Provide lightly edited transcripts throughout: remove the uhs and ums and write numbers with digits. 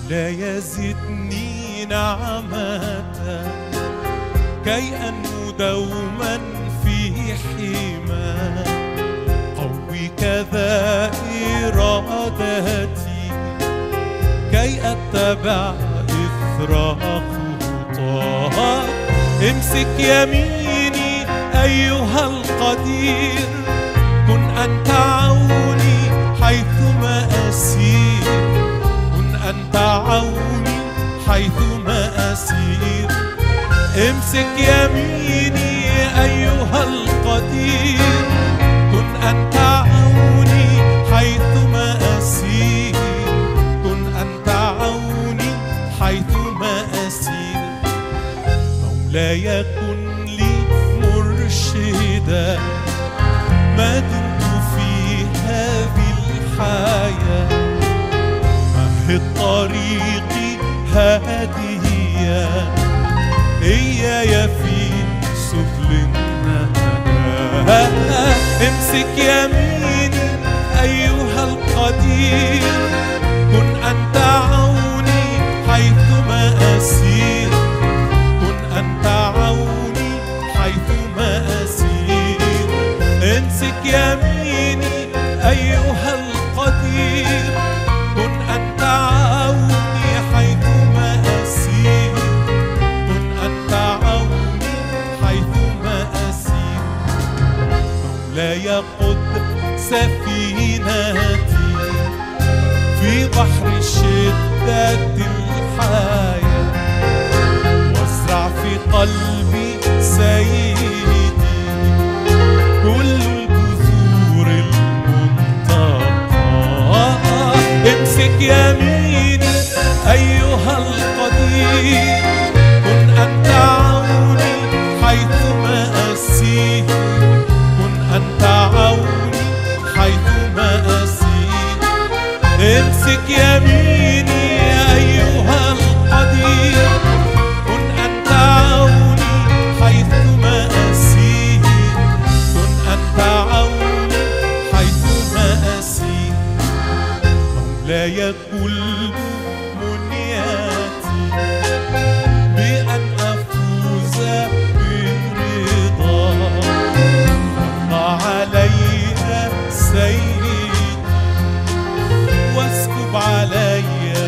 لا يزدني نعمة كي أنمو دوما في حماك. قوي كذا إرادتي كي أتبع إثر خطاك. امسك يميني أيها القدير، كن أنت عوني حيثما أسير، كن أنت عوني حيثما أسير. امسك يميني أيها القدير، كن أنت عوني حيثما أسير، كن أنت عوني حيثما أسير. مولاي كن لي مرشدا ما دمت في هذه الحياة. مهد طريقي هاديا إياي في سبل النجاة. امسك يميني أيها القدير، كن أنت عوني حيثما أسير، كن أنت عوني حيثما أسير. امسك يميني أيها القدير، كن أنت عوني حيثما أسير، كن أنت عوني حيثما أسير. مولاي قد سفينتي في بحر شدة الحياة، وازرع في قلبي سيدي كل البذور المنتقى. امسك يميني أيها القدير، كن أنت عوني حيثما أسير، كن أنت عوني حيثما أسير. امسك يميني أيها القدير، كن أنت عوني حيثما أسير، كن أنت عوني حيثما أسير. مولاي كل منياتي بأن أفوز برضاك. ارضى علي سيدي واسكب علي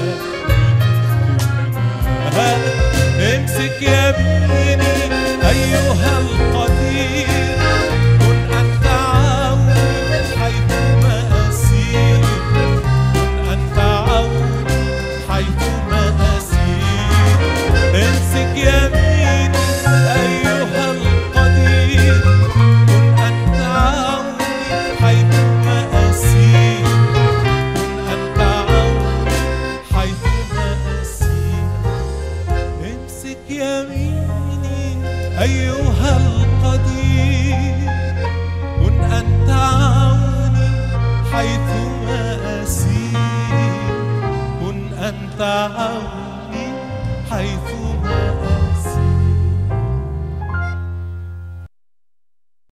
دماء. امسك يميني أيها القدير، كن أنت عوني حيثما أسير، كن أنت عوني حيثما أسير. امسك يميني أيها القدير، كن أنت عوني حيثما أسير، كن أنت عوني حيثما أسير. امسك يميني أيها القدير، كن أنت عوني حيثما أسير، كن أنت عوني حيثما